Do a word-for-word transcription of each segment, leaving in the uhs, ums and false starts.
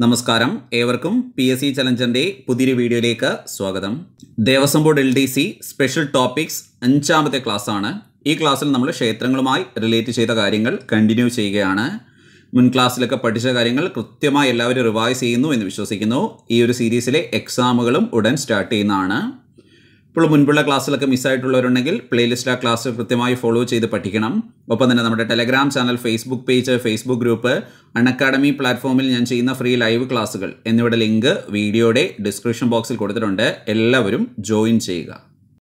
നമസ്കാരം ഏവർക്കും P S C ചലഞ്ചറിന്റെ പുതിയൊരു വീഡിയോയിലേക്ക് സ്വാഗതം. Devaswom board L D C special topics അഞ്ചാമത്തെ ക്ലാസ് ആണ്. ഈ ക്ലാസ്സിൽ നമ്മൾ ക്ഷേത്രങ്ങളുമായി റിലേറ്റ് ചെയ്ത കാര്യങ്ങൾ കണ്ടിന്യൂ ചെയ്യുകയാണ്. മുൻ ക്ലാസ്സിലൊക്കെ പഠിച്ച കാര്യങ്ങൾ കൃത്യമായി എല്ലാവരും റിവൈസ് ചെയ്യുന്നു എന്ന് വിശ്വസിക്കുന്നു. ഈ ഒരു സീരീസിലെ എക്സാമുകളും ഉടൻ സ്റ്റാർട്ട് ചെയ്യുന്നതാണ്. ഇപ്പോൾ മുൻപുള്ള ക്ലാസ്സിലൊക്കെ മിസ്സായിട്ടുള്ളവരുണ്ടെങ്കിൽ പ്ലേലിസ്റ്റ് ആ ക്ലാസ് കൃത്യമായി ഫോളോ ചെയ്ത് പഠിക്കണം. ഒപ്പം തന്നെ നമ്മുടെ Telegram channel, Facebook page, Facebook group, Unacademy പ്ലാറ്റ്ഫോമിൽ ഞാൻ ചെയ്യുന്ന ഫ്രീ ലൈവ് ക്ലാസ്സുകൾ എന്നിവയുടെ ലിങ്ക് വീഡിയോയുടെ ഡിസ്ക്രിപ്ഷൻ ബോക്സിൽ കൊടുത്തിട്ടുണ്ട്. എല്ലാവരും ജോയിൻ ചെയ്യുക.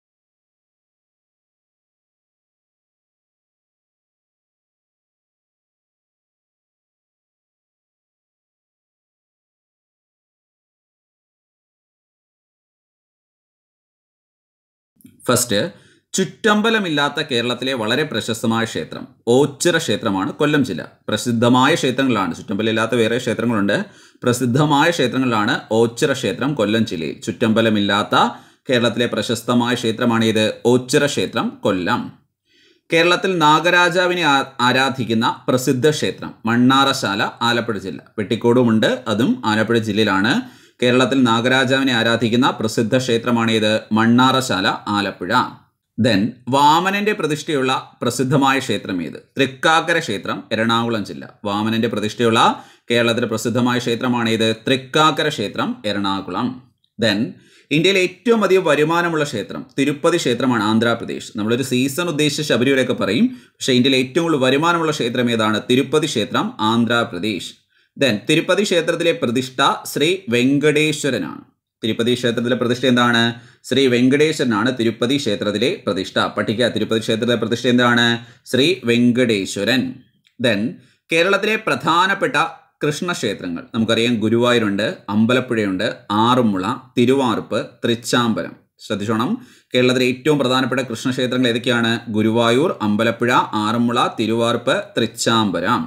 ഫസ്റ്റ്, ചുറ്റമ്പലമില്ലാത്ത കേരളത്തിലെ വളരെ പ്രശസ്തമായ ക്ഷേത്രം ഓച്ചിറ ക്ഷേത്രമാണ് കൊല്ലം ജില്ല. പ്രസിദ്ധമായ ക്ഷേത്രങ്ങളാണ്, ചുറ്റമ്പലമില്ലാത്ത വേറെ ക്ഷേത്രങ്ങളുണ്ട്. പ്രസിദ്ധമായ ക്ഷേത്രങ്ങളിലാണ് ഓച്ചിറ ക്ഷേത്രം കൊല്ലം ജില്ലയിൽ. ചുറ്റമ്പലമില്ലാത്ത കേരളത്തിലെ പ്രശസ്തമായ ക്ഷേത്രമാണ് ഇത്, ഓച്ചിറ ക്ഷേത്രം കൊല്ലം. കേരളത്തിൽ നാഗരാജാവിനെ ആരാധിക്കുന്ന പ്രസിദ്ധ ക്ഷേത്രം മണ്ണാറശാല, ആലപ്പുഴ ജില്ല. വെട്ടിക്കോടുമുണ്ട്, അതും ആലപ്പുഴ ജില്ലയിലാണ്. കേരളത്തിൽ നാഗരാജാവിനെ ആരാധിക്കുന്ന പ്രസിദ്ധ ക്ഷേത്രമാണ് ഇത്, മണ്ണാറശാല, ആലപ്പുഴ. ദെൻ വാമനന്റെ പ്രതിഷ്ഠയുള്ള പ്രസിദ്ധമായ ക്ഷേത്രം ഏത്? തൃക്കാക്കര ക്ഷേത്രം, എറണാകുളം ജില്ല. വാമനന്റെ പ്രതിഷ്ഠയുള്ള കേരളത്തിലെ പ്രസിദ്ധമായ ക്ഷേത്രമാണ് ഇത്, തൃക്കാക്കര ക്ഷേത്രം, എറണാകുളം. ദെൻ ഇന്ത്യയിലെ ഏറ്റവും അധികം വരുമാനമുള്ള ക്ഷേത്രം തിരുപ്പതി ക്ഷേത്രമാണ്, ആന്ധ്രാപ്രദേശ്. നമ്മളൊരു സീസൺ ഉദ്ദേശിച്ച് ശബരിമലയൊക്കെ പറയും, പക്ഷേ ഇന്ത്യയിലെ ഏറ്റവും കൂടുതൽ വരുമാനമുള്ള ക്ഷേത്രം ഏതാണ്? തിരുപ്പതി ക്ഷേത്രം, ആന്ധ്രാപ്രദേശ്. ദെൻ തിരുപ്പതി ക്ഷേത്രത്തിലെ പ്രതിഷ്ഠ ശ്രീ വെങ്കടേശ്വരനാണ്. തിരുപ്പതി ക്ഷേത്രത്തിലെ പ്രതിഷ്ഠ എന്താണ്? ശ്രീ വെങ്കടേശ്വരനാണ് തിരുപ്പതി ക്ഷേത്രത്തിലെ പ്രതിഷ്ഠ. പഠിക്കുക, തിരുപ്പതി ക്ഷേത്രത്തിലെ പ്രതിഷ്ഠ എന്താണ്? ശ്രീ വെങ്കടേശ്വരൻ. ദെൻ കേരളത്തിലെ പ്രധാനപ്പെട്ട കൃഷ്ണക്ഷേത്രങ്ങൾ നമുക്കറിയാം. ഗുരുവായൂരുണ്ട്, അമ്പലപ്പുഴയുണ്ട്, ആറന്മുള, തിരുവാർപ്പ്, തൃച്ചാമ്പരം. ശ്രദ്ധിച്ചോണം, കേരളത്തിലെ ഏറ്റവും പ്രധാനപ്പെട്ട കൃഷ്ണക്ഷേത്രങ്ങൾ ഏതൊക്കെയാണ്? ഗുരുവായൂർ, അമ്പലപ്പുഴ, ആറന്മുള, തിരുവാർപ്പ്, തൃച്ചാമ്പരം.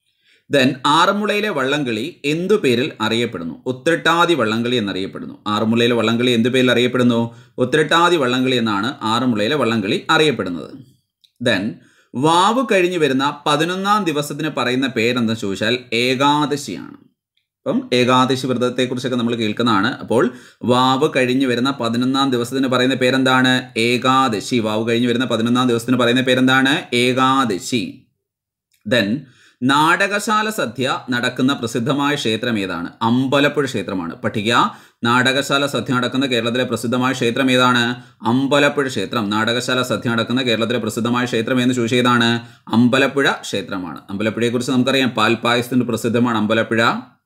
ദെൻ ആറന്മുളയിലെ വള്ളംകളി എന്തു പേരിൽ അറിയപ്പെടുന്നു? ഉത്രട്ടാതി വള്ളംകളി എന്നറിയപ്പെടുന്നു. ആറന്മുളയിലെ വള്ളംകളി എന്തു പേരിൽ അറിയപ്പെടുന്നു? ഉത്രട്ടാതി വള്ളംകളി എന്നാണ് ആറന്മുളയിലെ വള്ളംകളി അറിയപ്പെടുന്നത്. ദെൻ വാവ് കഴിഞ്ഞു വരുന്ന പതിനൊന്നാം ദിവസത്തിന് പറയുന്ന പേരെന്തെന്ന് ചോദിച്ചാൽ ഏകാദശിയാണ്. അപ്പം ഏകാദശി വ്രതത്തെക്കുറിച്ചൊക്കെ നമ്മൾ കേൾക്കുന്നതാണ്. അപ്പോൾ വാവ് കഴിഞ്ഞു വരുന്ന പതിനൊന്നാം ദിവസത്തിന് പറയുന്ന പേരെന്താണ്? ഏകാദശി. വാവ് കഴിഞ്ഞു വരുന്ന പതിനൊന്നാം ദിവസത്തിന് പറയുന്ന പേരെന്താണ്? ഏകാദശി. ദെൻ നാടകശാല സദ്യ നടക്കുന്ന പ്രസിദ്ധമായ ക്ഷേത്രം ഏതാണ്? അമ്പലപ്പുഴ ക്ഷേത്രമാണ്. പഠിക്കുക, നാടകശാല സദ്യ നടക്കുന്ന കേരളത്തിലെ പ്രസിദ്ധമായ ക്ഷേത്രം ഏതാണ്? അമ്പലപ്പുഴ ക്ഷേത്രം. നാടകശാല സദ്യ നടക്കുന്ന കേരളത്തിലെ പ്രസിദ്ധമായ ക്ഷേത്രം എന്ന് ചോദിച്ചതാണ് അമ്പലപ്പുഴ ക്ഷേത്രമാണ്. അമ്പലപ്പുഴയെക്കുറിച്ച് നമുക്കറിയാം, പാൽപ്പായസത്തിന് പ്രസിദ്ധമാണ് അമ്പലപ്പുഴ.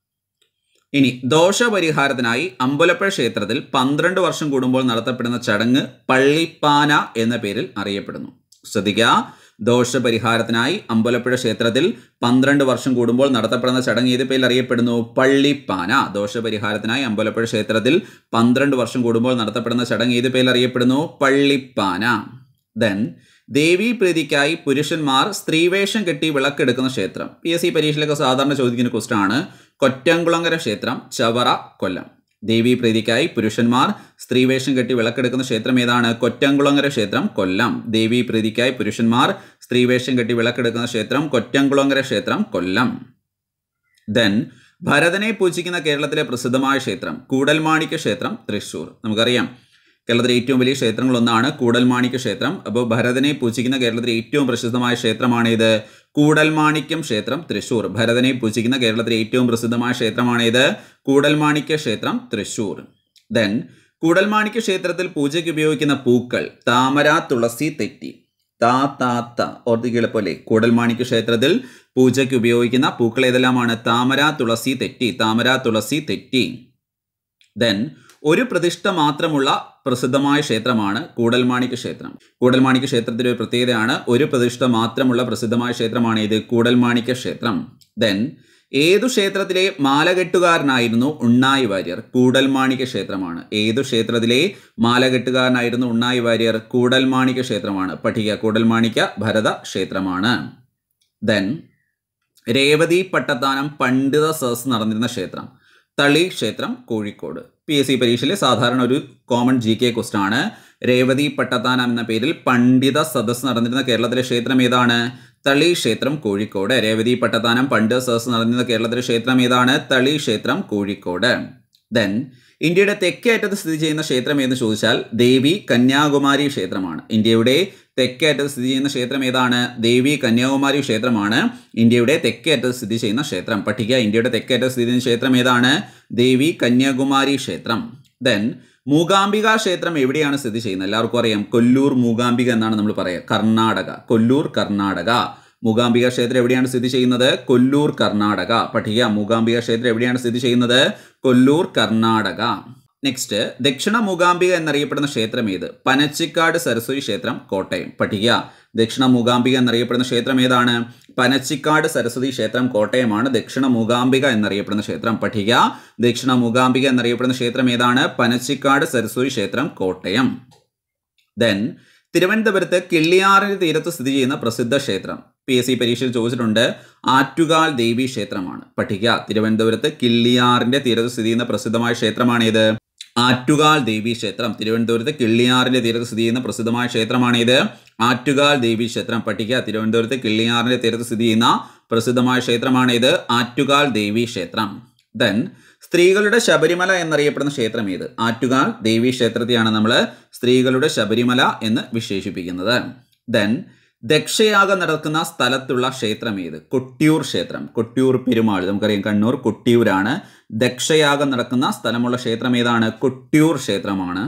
ഇനി ദോഷപരിഹാരത്തിനായി അമ്പലപ്പുഴ ക്ഷേത്രത്തിൽ പന്ത്രണ്ട് വർഷം കൂടുമ്പോൾ നടത്തപ്പെടുന്ന ചടങ്ങ് പള്ളിപ്പാന എന്ന പേരിൽ അറിയപ്പെടുന്നു. ശ്രദ്ധിക്കുക, ദോഷപരിഹാരത്തിനായി അമ്പലപ്പുഴ ക്ഷേത്രത്തിൽ പന്ത്രണ്ട് വർഷം കൂടുമ്പോൾ നടത്തപ്പെടുന്ന ചടങ്ങ് ഏത് പേരിൽ അറിയപ്പെടുന്നു? പള്ളിപ്പാന. ദോഷപരിഹാരത്തിനായി അമ്പലപ്പുഴ ക്ഷേത്രത്തിൽ പന്ത്രണ്ട് വർഷം കൂടുമ്പോൾ നടത്തപ്പെടുന്ന ചടങ്ങ് ഏത് പേരിൽ അറിയപ്പെടുന്നു? പള്ളിപ്പാന. ദെൻ ദേവീ പ്രീതിക്കായി പുരുഷന്മാർ സ്ത്രീവേഷം കെട്ടി വിളക്കെടുക്കുന്ന ക്ഷേത്രം. പി എസ് സി പരീക്ഷയിലൊക്കെ സാധാരണ ചോദിക്കുന്ന ക്വസ്റ്റ്യൻ ആണ്. കൊറ്റംകുളങ്ങര ക്ഷേത്രം, ചവറ, കൊല്ലം. ദേവീ പ്രീതിക്കായി പുരുഷന്മാർ സ്ത്രീവേഷം കെട്ടി വിളക്കെടുക്കുന്ന ക്ഷേത്രം ഏതാണ്? കൊറ്റംകുളങ്ങര ക്ഷേത്രം, കൊല്ലം. ദേവീ പ്രീതിക്കായി പുരുഷന്മാർ സ്ത്രീവേഷം കെട്ടി വിളക്കെടുക്കുന്ന ക്ഷേത്രം കൊറ്റംകുളങ്ങര ക്ഷേത്രം, കൊല്ലം. ദെൻ ഭരതനെ പൂജിക്കുന്ന കേരളത്തിലെ പ്രസിദ്ധമായ ക്ഷേത്രം കൂടൽമാണിക്യ ക്ഷേത്രം, തൃശ്ശൂർ. നമുക്കറിയാം, കേരളത്തിലെ ഏറ്റവും വലിയ ക്ഷേത്രങ്ങളൊന്നാണ് കൂടൽമാണിക്യ ക്ഷേത്രം. അപ്പോൾ ഭരതനെ പൂജിക്കുന്ന കേരളത്തിലെ ഏറ്റവും പ്രസിദ്ധമായ ക്ഷേത്രമാണ് ഇത്, കൂടൽമാണിക്യം ക്ഷേത്രം, തൃശ്ശൂർ. ഭരതനെ പൂജിക്കുന്ന കേരളത്തിലെ ഏറ്റവും പ്രസിദ്ധമായ ക്ഷേത്രമാണ് ഇത്, കൂടൽമാണിക്യ ക്ഷേത്രം, തൃശ്ശൂർ. ദെൻ കൂടൽമാണിക്യ ക്ഷേത്രത്തിൽ പൂജയ്ക്ക് ഉപയോഗിക്കുന്ന പൂക്കൾ താമര, തുളസി, തെറ്റി. താ താ ത ഓർത്തിക്കെളുപ്പല്ലേ? കൂടൽമാണിക്യ ക്ഷേത്രത്തിൽ പൂജയ്ക്ക് ഉപയോഗിക്കുന്ന പൂക്കൾ ഏതെല്ലാമാണ്? താമര, തുളസി, തെറ്റി. താമര, തുളസി, തെറ്റി. ദെൻ ഒരു പ്രതിഷ്ഠ മാത്രമുള്ള പ്രസിദ്ധമായ ക്ഷേത്രമാണ് കൂടൽമാണിക്യ ക്ഷേത്രം. കൂടൽമാണിക്യ ക്ഷേത്രത്തിൻ്റെ ഒരു പ്രത്യേകതയാണ്, ഒരു പ്രതിഷ്ഠ മാത്രമുള്ള പ്രസിദ്ധമായ ക്ഷേത്രമാണ് ഇത്, കൂടൽമാണിക്യ ക്ഷേത്രം. ദെൻ ഏതു ക്ഷേത്രത്തിലെ മാലകെട്ടുകാരനായിരുന്നു ഉണ്ണായി വാര്യർ? കൂടൽമാണിക്യ ക്ഷേത്രമാണ്. ഏതു ക്ഷേത്രത്തിലെ മാലകെട്ടുകാരനായിരുന്നു ഉണ്ണായി വാര്യർ? കൂടൽമാണിക്യ ക്ഷേത്രമാണ്. പഠിക്കുക, കൂടൽമാണിക്യ ഭരത ക്ഷേത്രമാണ്. ദെൻ രേവതി പട്ടത്താനം പണ്ഡിത സദസ് നടന്നിരുന്ന ക്ഷേത്രം തളി ക്ഷേത്രം, കോഴിക്കോട്. പി എസ് സി പരീക്ഷയിലെ സാധാരണ ഒരു കോമൺ ജി കെ ക്വസ്റ്റ്യൻ ആണ്. രേവതി പട്ടത്താനം എന്ന പേരിൽ പണ്ഡിത സദസ് നടന്നിരുന്ന കേരളത്തിലെ ക്ഷേത്രം ഏതാണ്? തളി ക്ഷേത്രം കോഴിക്കോട്. രേവതി പട്ടത്താനം പണ്ട് സഹസ് നടന്നിരുന്ന കേരളത്തിലെ ക്ഷേത്രം ഏതാണ്? തളി ക്ഷേത്രം കോഴിക്കോട്. ദെൻ ഇന്ത്യയുടെ തെക്കേ അറ്റത്ത് സ്ഥിതി ചെയ്യുന്ന ക്ഷേത്രം എന്ന് ചോദിച്ചാൽ ദേവി കന്യാകുമാരി ക്ഷേത്രമാണ്. ഇന്ത്യയുടെ തെക്കേ അറ്റത്ത് സ്ഥിതി ചെയ്യുന്ന ക്ഷേത്രം ഏതാണ്? ദേവി കന്യാകുമാരി ക്ഷേത്രമാണ് ഇന്ത്യയുടെ തെക്കേ അറ്റത്ത് സ്ഥിതി ചെയ്യുന്ന ക്ഷേത്രം. പഠിക്കുക, ഇന്ത്യയുടെ തെക്കേ അറ്റത്ത് സ്ഥിതി ചെയ്യുന്ന ക്ഷേത്രം ഏതാണ്? ദേവി കന്യാകുമാരി ക്ഷേത്രം. ദെൻ മൂകാംബിക ക്ഷേത്രം എവിടെയാണ് സ്ഥിതി ചെയ്യുന്നത്? എല്ലാവർക്കും അറിയാം, കൊല്ലൂർ മൂകാംബിക എന്നാണ് നമ്മൾ പറയുക. കർണാടക, കൊല്ലൂർ കർണാടക. മൂകാംബിക ക്ഷേത്രം എവിടെയാണ് സ്ഥിതി ചെയ്യുന്നത്? കൊല്ലൂർ കർണാടക. പഠിക്കുക, മൂകാംബിക ക്ഷേത്രം എവിടെയാണ് സ്ഥിതി ചെയ്യുന്നത്? കൊല്ലൂർ കർണാടക. നെക്സ്റ്റ്, ദക്ഷിണ മൂകാംബിക എന്നറിയപ്പെടുന്ന ക്ഷേത്രം ഏത്? പനച്ചിക്കാട് സരസ്വതി ക്ഷേത്രം, കോട്ടയം. പഠിക്കുക, ദക്ഷിണ മൂകാംബിക എന്നറിയപ്പെടുന്ന ക്ഷേത്രം ഏതാണ്? പനച്ചിക്കാട് സരസ്വതി ക്ഷേത്രം, കോട്ടയമാണ് ദക്ഷിണ മൂകാംബിക എന്നറിയപ്പെടുന്ന ക്ഷേത്രം. പഠിക്കുക, ദക്ഷിണ മൂകാംബിക എന്നറിയപ്പെടുന്ന ക്ഷേത്രം ഏതാണ്? പനച്ചിക്കാട് സരസ്വതി ക്ഷേത്രം, കോട്ടയം. ദെൻ തിരുവനന്തപുരത്ത് കിള്ളിയാറിന് തീരത്ത് സ്ഥിതി ചെയ്യുന്ന പ്രസിദ്ധ ക്ഷേത്രം, പി എസ് സി പരീക്ഷയിൽ ചോദിച്ചിട്ടുണ്ട്, ആറ്റുകാൽ ദേവി ക്ഷേത്രമാണ്. പഠിക്കുക, തിരുവനന്തപുരത്ത് കിള്ളിയാറിന്റെ തീരത്ത് സ്ഥിതി ചെയ്യുന്ന പ്രസിദ്ധമായ ക്ഷേത്രമാണേത്? ആറ്റുകാൽ ദേവി ക്ഷേത്രം. തിരുവനന്തപുരത്ത് കിള്ളിയാറിന്റെ തീരത്ത് സ്ഥിതി ചെയ്യുന്ന പ്രസിദ്ധമായ ക്ഷേത്രമാണേത്? ആറ്റുകാൽ ദേവി ക്ഷേത്രം. പഠിക്കുക, തിരുവനന്തപുരത്ത് കിള്ളിയാറിന്റെ തീരത്ത് സ്ഥിതി ചെയ്യുന്ന പ്രസിദ്ധമായ ക്ഷേത്രമാണേത്? ആറ്റുകാൽ ദേവി ക്ഷേത്രം. ദെൻ സ്ത്രീകളുടെ ശബരിമല എന്നറിയപ്പെടുന്ന ക്ഷേത്രം ഏത്? ആറ്റുകാൽ ദേവി ക്ഷേത്രത്തെയാണ് നമ്മൾ സ്ത്രീകളുടെ ശബരിമല എന്ന് വിശേഷിപ്പിക്കുന്നത്. ദെൻ ദക്ഷയാഗം നടക്കുന്ന സ്ഥലത്തുള്ള ക്ഷേത്രം ഏത്? കൊട്ടിയൂർ ക്ഷേത്രം. കൊട്ടിയൂർ പെരുമാൾ, നമുക്കറിയാം കണ്ണൂർ കൊട്ടിയൂരാണ്. ദക്ഷയാഗം നടക്കുന്ന സ്ഥലമുള്ള ക്ഷേത്രം ഏതാണ്? കൊട്ടിയൂർ ക്ഷേത്രമാണ്.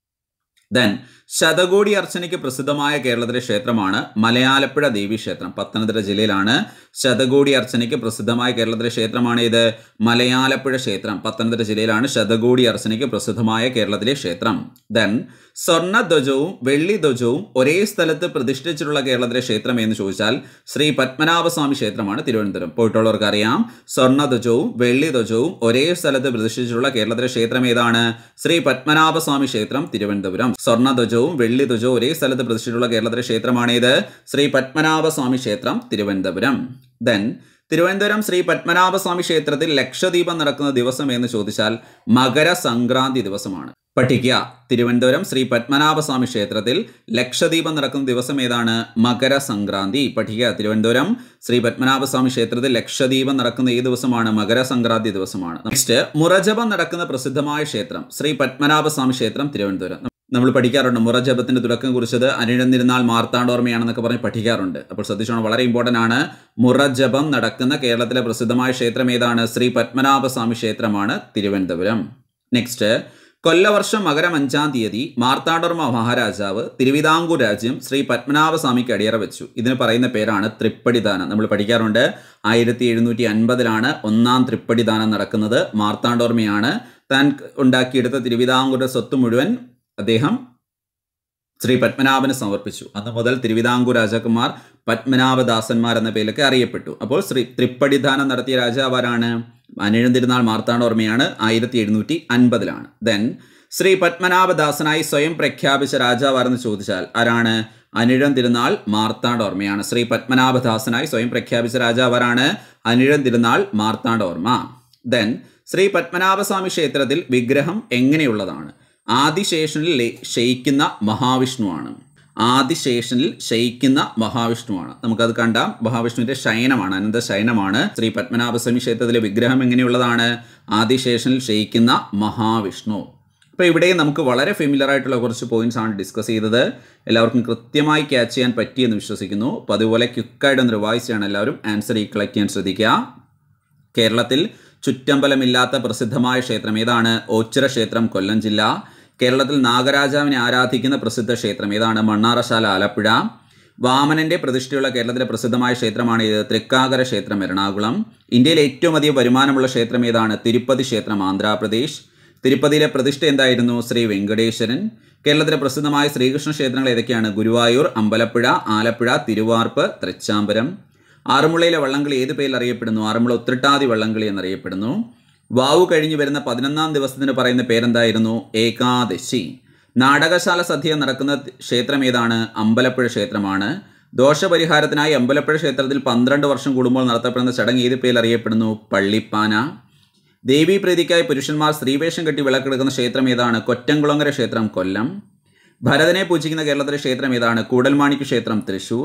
ദെൻ ശതകോടി അർച്ചനയ്ക്ക് പ്രസിദ്ധമായ കേരളത്തിലെ ക്ഷേത്രമാണ് മലയാലപ്പുഴ ദേവി ക്ഷേത്രം. പത്തനംതിട്ട ജില്ലയിലാണ് ശതകോടി അർച്ചനയ്ക്ക് പ്രസിദ്ധമായ കേരളത്തിലെ ക്ഷേത്രമാണ് ഇത്? മലയാലപ്പുഴ ക്ഷേത്രം. പത്തനംതിട്ട ജില്ലയിലാണ് ശതകോടി അർച്ചനയ്ക്ക് പ്രസിദ്ധമായ കേരളത്തിലെ ക്ഷേത്രം. ദെൻ സ്വർണ്ണധ്വജവും വെള്ളി ധ്വജവും ഒരേ സ്ഥലത്ത് പ്രതിഷ്ഠിച്ചിട്ടുള്ള കേരളത്തിലെ ക്ഷേത്രം എന്ന് ചോദിച്ചാൽ ശ്രീ പത്മനാഭസ്വാമി ക്ഷേത്രമാണ് തിരുവനന്തപുരം. പോയിട്ടുള്ളവർക്ക് അറിയാം, സ്വർണ്ണധ്വജവും വെള്ളി ധ്വജവും ഒരേ സ്ഥലത്ത് പ്രതിഷ്ഠിച്ചിട്ടുള്ള കേരളത്തിലെ ക്ഷേത്രം ഏതാണ്? ശ്രീ പത്മനാഭസ്വാമി ക്ഷേത്രം, തിരുവനന്തപുരം. സ്വർണ്ണധ്വജവും വെള്ളി ധ്വജവും ഒരേ സ്ഥലത്ത് പ്രതിഷ്ഠിച്ചിട്ടുള്ള കേരളത്തിലെ ക്ഷേത്രമാണേത്? ശ്രീ പത്മനാഭസ്വാമി ക്ഷേത്രം, തിരുവനന്തപുരം. ദെൻ തിരുവനന്തപുരം ശ്രീ പത്മനാഭസ്വാമി ക്ഷേത്രത്തിൽ ലക്ഷദീപം നടക്കുന്ന ദിവസം എന്ന് ചോദിച്ചാൽ മകര സംക്രാന്തി ദിവസമാണ്. പഠിക്കുക, തിരുവനന്തപുരം ശ്രീ പത്മനാഭസ്വാമി ക്ഷേത്രത്തിൽ ലക്ഷദീപം നടക്കുന്ന ദിവസം ഏതാണ്? മകര സംക്രാന്തി. പഠിക്കുക, തിരുവനന്തപുരം ശ്രീ പത്മനാഭസ്വാമി ക്ഷേത്രത്തിൽ ലക്ഷദീപം നടക്കുന്ന ഈ ദിവസമാണ്? മകര സംക്രാന്തി ദിവസമാണ്. നെക്സ്റ്റ്, മുറജപം നടക്കുന്ന പ്രസിദ്ധമായ ക്ഷേത്രം ശ്രീ പത്മനാഭസ്വാമി ക്ഷേത്രം, തിരുവനന്തപുരം. നമ്മൾ പഠിക്കാറുണ്ട്, മുറജപത്തിന്റെ തുടക്കം കുറിച്ചത് അനിഴന്നിരുന്നാൽ മാർത്താണ്ഡോർമ്മയാണെന്നൊക്കെ പറഞ്ഞ് പഠിക്കാറുണ്ട്. അപ്പോൾ ശ്രദ്ധിച്ചോണം, വളരെ ഇമ്പോർട്ടൻ്റ് ആണ്. മുറജപം നടക്കുന്ന കേരളത്തിലെ പ്രസിദ്ധമായ ക്ഷേത്രം ഏതാണ്? ശ്രീ പത്മനാഭസ്വാമി ക്ഷേത്രമാണ്, തിരുവനന്തപുരം. നെക്സ്റ്റ്, കൊല്ലവർഷം മകരം അഞ്ചാം തീയതി മാർത്താണ്ഡവർമ്മ മഹാരാജാവ് തിരുവിതാംകൂർ രാജ്യം ശ്രീ പത്മനാഭസ്വാമിക്ക് അടിയറ വെച്ചു. ഇതിന് പറയുന്ന പേരാണ് തൃപ്പടിദാനം. നമ്മൾ പഠിക്കാറുണ്ട്, ആയിരത്തി എഴുന്നൂറ്റി അൻപതിലാണ് ഒന്നാം തൃപ്പടിദാനം നടക്കുന്നത്. മാർത്താണ്ഡവർമ്മയാണ് താൻ ഉണ്ടാക്കിയെടുത്ത തിരുവിതാംകൂറിന്റെ സ്വത്ത് മുഴുവൻ അദ്ദേഹം ശ്രീ പത്മനാഭന് സമർപ്പിച്ചു. അന്ന് മുതൽ തിരുവിതാംകൂർ രാജാക്കന്മാർ പത്മനാഭദാസന്മാർ എന്ന പേരിലൊക്കെ അറിയപ്പെട്ടു. അപ്പോൾ ശ്രീ തൃപ്പടിദാനം നടത്തിയ രാജാവാരാണ്? അനിഴന്തിരുന്നാൾ മാർത്താണ്ഡവർമ്മയാണ്. ആയിരത്തി എഴുന്നൂറ്റി അൻപതിലാണ്. ദെൻ ശ്രീ പത്മനാഭദാസനായി സ്വയം പ്രഖ്യാപിച്ച രാജാവാരെന്ന് ചോദിച്ചാൽ ആരാണ്? അനിഴന്തിരുന്നാൾ മാർത്താണ്ഡവർമ്മയാണ്. ശ്രീ പത്മനാഭദാസനായി സ്വയം പ്രഖ്യാപിച്ച രാജാവാരാണ്? അനിഴന്തിരുന്നാൾ മാർത്താണ്ഡവർമ്മ. ദെൻ ശ്രീ പത്മനാഭസ്വാമി ക്ഷേത്രത്തിൽ വിഗ്രഹം എങ്ങനെയുള്ളതാണ്? ആദിശേഷനിൽ ശയിക്കുന്ന മഹാവിഷ്ണുവാണ്. ആദിശേഷനിൽ ശയിക്കുന്ന മഹാവിഷ്ണുവാണ്. നമുക്കത് കണ്ടാം, മഹാവിഷ്ണുവിന്റെ ശയനമാണ്, അനന്ത ശയനമാണ്. ശ്രീ പത്മനാഭസ്വാമി ക്ഷേത്രത്തിലെ വിഗ്രഹം എങ്ങനെയുള്ളതാണ്? ആദിശേഷനിൽ ശയിക്കുന്ന മഹാവിഷ്ണു. അപ്പോൾ ഇവിടെ നമുക്ക് വളരെ ഫെമിലർ ആയിട്ടുള്ള കുറച്ച് പോയിന്റ്സ് ആണ് ഡിസ്കസ് ചെയ്തത്. എല്ലാവർക്കും കൃത്യമായി ക്യാച്ച് ചെയ്യാൻ പറ്റിയെന്ന് വിശ്വസിക്കുന്നു. അപ്പോൾ അതുപോലെ ക്വിക്കായിട്ടൊന്ന് റിവൈസ് ചെയ്യണം എല്ലാവരും. ആൻസർ ഈ കളക്ട് ചെയ്യാൻ ശ്രദ്ധിക്കുക. കേരളത്തിൽ ചുറ്റമ്പലമില്ലാത്ത പ്രസിദ്ധമായ ക്ഷേത്രം ഏതാണ്? ഓച്ചിറ ക്ഷേത്രം, കൊല്ലം ജില്ല. കേരളത്തിൽ നാഗരാജാവിനെ ആരാധിക്കുന്ന പ്രസിദ്ധ ക്ഷേത്രം ഏതാണ്? മണ്ണാറശാല, ആലപ്പുഴ. വാമനന്റെ പ്രതിഷ്ഠയുള്ള കേരളത്തിലെ പ്രസിദ്ധമായ ക്ഷേത്രമാണ് ഇത്? തൃക്കാക്കര ക്ഷേത്രം, എറണാകുളം. ഇന്ത്യയിലെ ഏറ്റവും അധികം വരുമാനമുള്ള ക്ഷേത്രം ഏതാണ്? തിരുപ്പതി ക്ഷേത്രം, ആന്ധ്രാപ്രദേശ്. തിരുപ്പതിയിലെ പ്രതിഷ്ഠ എന്തായിരുന്നു? ശ്രീ വെങ്കടേശ്വരൻ. കേരളത്തിലെ പ്രസിദ്ധമായ ശ്രീകൃഷ്ണ ക്ഷേത്രങ്ങൾ ഏതൊക്കെയാണ്? ഗുരുവായൂർ, അമ്പലപ്പുഴ, ആലപ്പുഴ, തിരുവാർപ്പ്, തൃച്ചാംബരം. ആറന്മുളയിലെ വള്ളംകളി ഏത് പേരിൽ അറിയപ്പെടുന്നു? ആറന്മുള ഉത്രട്ടാതി വള്ളംകളി എന്നറിയപ്പെടുന്നു. വാവു കഴിഞ്ഞു വരുന്ന പതിനൊന്നാം ദിവസത്തിന് പറയുന്ന പേരെന്തായിരുന്നു? ഏകാദശി. നാടകശാല സദ്യ നടക്കുന്ന ക്ഷേത്രം ഏതാണ്? അമ്പലപ്പുഴ ക്ഷേത്രമാണ്. ദോഷപരിഹാരത്തിനായി അമ്പലപ്പുഴ ക്ഷേത്രത്തിൽ പന്ത്രണ്ട് വർഷം കൂടുമ്പോൾ നടത്തപ്പെടുന്ന ചടങ്ങ് ഏത് പേരിൽ അറിയപ്പെടുന്നു? പള്ളിപ്പാന. ദേവീപ്രീതിക്കായി പുരുഷന്മാർ സ്ത്രീവേഷം കെട്ടി വിളക്കെടുക്കുന്ന ക്ഷേത്രം ഏതാണ്? കൊറ്റംകുളങ്ങര ക്ഷേത്രം, കൊല്ലം. ഭരതനെ പൂജിക്കുന്ന കേരളത്തിലെ ക്ഷേത്രം ഏതാണ്? കൂടൽമാണിക്യ ക്ഷേത്രം, തൃശൂർ.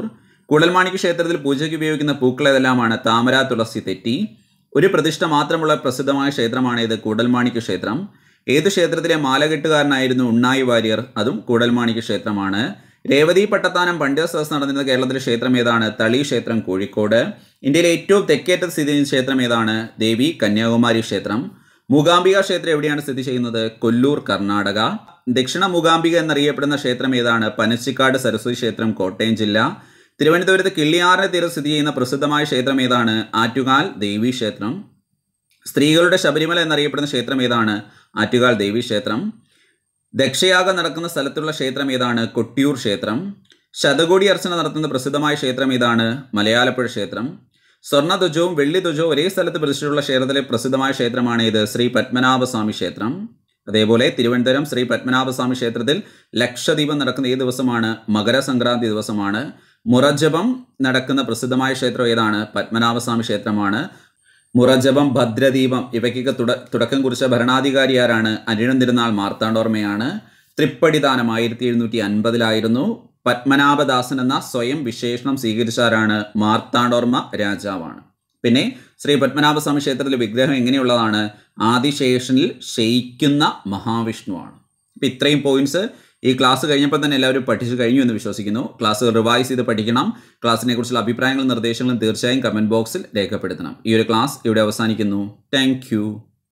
കൂടൽമാണിക്യ ക്ഷേത്രത്തിൽ പൂജയ്ക്ക് ഉപയോഗിക്കുന്ന പൂക്കൾ ഏതെല്ലാമാണ്? താമര, തുളസി, തെറ്റി. ഒരു പ്രതിഷ്ഠ മാത്രമുള്ള പ്രസിദ്ധമായ ക്ഷേത്രമാണ് ഇത്? കൂടൽമാണിക്യ ക്ഷേത്രം. ഏത് ക്ഷേത്രത്തിലെ മാലകെട്ടുകാരനായിരുന്നു ഉണ്ണായി വാര്യർ? അതും കൂടൽമാണിക്യ ക്ഷേത്രമാണ്. രേവതി പട്ടത്താനം പണ്ഡിത സദസ് നടന്നിരുന്ന കേരളത്തിലെ ക്ഷേത്രം ഏതാണ്? തളി ക്ഷേത്രം, കോഴിക്കോട്. ഇന്ത്യയിലെ ഏറ്റവും തെക്കേറ്റത്ത് സ്ഥിതി ചെയ്യുന്ന ക്ഷേത്രം ഏതാണ്? ദേവി കന്യാകുമാരി ക്ഷേത്രം. മൂകാംബിക ക്ഷേത്രം എവിടെയാണ് സ്ഥിതി ചെയ്യുന്നത്? കൊല്ലൂർ, കർണാടക. ദക്ഷിണ മൂകാംബിക എന്നറിയപ്പെടുന്ന ക്ഷേത്രം ഏതാണ്? പനച്ചിക്കാട് സരസ്വതി ക്ഷേത്രം, കോട്ടയം ജില്ല. തിരുവനന്തപുരത്ത് കിള്ളിയാറിന് തീരം സ്ഥിതി ചെയ്യുന്ന പ്രസിദ്ധമായ ക്ഷേത്രം ഏതാണ്? ആറ്റുകാൽ ദേവി ക്ഷേത്രം. സ്ത്രീകളുടെ ശബരിമല എന്നറിയപ്പെടുന്ന ക്ഷേത്രം ഏതാണ്? ആറ്റുകാൽ ദേവി ക്ഷേത്രം. ദക്ഷയാഗം നടക്കുന്ന സ്ഥലത്തുള്ള ക്ഷേത്രം ഏതാണ്? കൊട്ടിയൂർ ക്ഷേത്രം. ശതകോടി അർച്ചന നടത്തുന്ന പ്രസിദ്ധമായ ക്ഷേത്രം ഏതാണ്? മലയാലപ്പുഴ ക്ഷേത്രം. സ്വർണ്ണധ്വജവും വെള്ളിധ്വജവും ഒരേ സ്ഥലത്ത് പ്രതിഷ്ഠിച്ചിട്ടുള്ള ക്ഷേത്രത്തിലെ പ്രസിദ്ധമായ ക്ഷേത്രമാണ് ഇത്? ശ്രീ പത്മനാഭസ്വാമി ക്ഷേത്രം. അതേപോലെ തിരുവനന്തപുരം ശ്രീ പത്മനാഭസ്വാമി ക്ഷേത്രത്തിൽ ലക്ഷദീപം നടക്കുന്ന ഏത് ദിവസമാണ്? മകരസംക്രാന്തി ദിവസമാണ്. മുറജപം നടക്കുന്ന പ്രസിദ്ധമായ ക്ഷേത്രം ഏതാണ്? പത്മനാഭസ്വാമി ക്ഷേത്രമാണ്. മുറജപം, ഭദ്രദീപം ഇവയ്ക്കൊക്കെ തുട തുടക്കം കുറിച്ച ഭരണാധികാരി ആരാണ്? അനിഴം തിരുനാൾ മാർത്താണ്ഡവർമ്മയാണ്. തൃപ്പടിദാനം ആയിരത്തി എഴുന്നൂറ്റി അൻപതിലായിരുന്നു. പത്മനാഭദാസൻ എന്ന സ്വയം വിശേഷണം സ്വീകരിച്ചാരാണ്? മാർത്താണ്ഡവർമ്മ രാജാവാണ്. പിന്നെ ശ്രീ പത്മനാഭസ്വാമി ക്ഷേത്രത്തിലെ വിഗ്രഹം എങ്ങനെയുള്ളതാണ്? ആദിശേഷനിൽ ശയിക്കുന്ന മഹാവിഷ്ണുവാണ്. അപ്പം ഇത്രയും പോയിന്റ്സ് ഈ ക്ലാസ് കഴിഞ്ഞപ്പോൾ തന്നെ എല്ലാവരും പഠിച്ചു കഴിഞ്ഞു എന്ന് വിശ്വസിക്കുന്നു. ക്ലാസ് റിവൈസ് ചെയ്ത് പഠിക്കണം. ക്ലാസ്സിനെ കുറിച്ചുള്ള അഭിപ്രായങ്ങളും നിർദ്ദേശങ്ങളും തീർച്ചയായും കമൻറ്റ് ബോക്സിൽ രേഖപ്പെടുത്തണം. ഈ ഒരു ക്ലാസ് ഇവിടെ അവസാനിക്കുന്നു. താങ്ക്